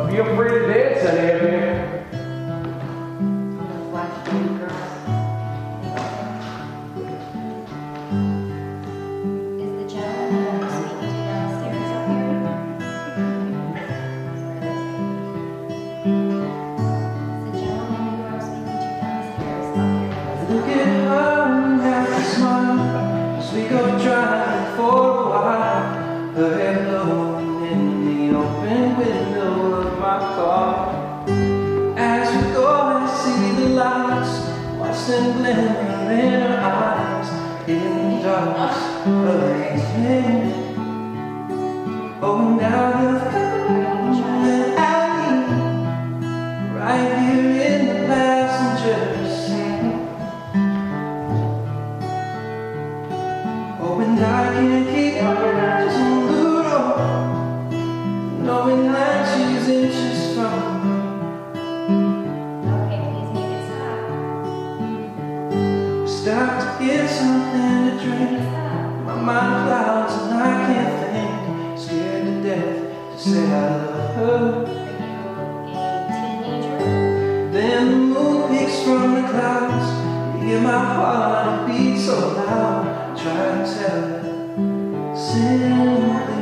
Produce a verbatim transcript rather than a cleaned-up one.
Feel free to dance, any of you. And glimmer in her eyes, in the darkness of evening. Oh, now you've come and I right here in the passenger seat. Oh, and I can't keep my eyes on the road, knowing that she's inches from me. Stop to get something to drink. My mind clouds and I can't think. Scared to death to say I love her. Then the moon peeks from the clouds. You hear my heart beat so loud. Try to tell her simply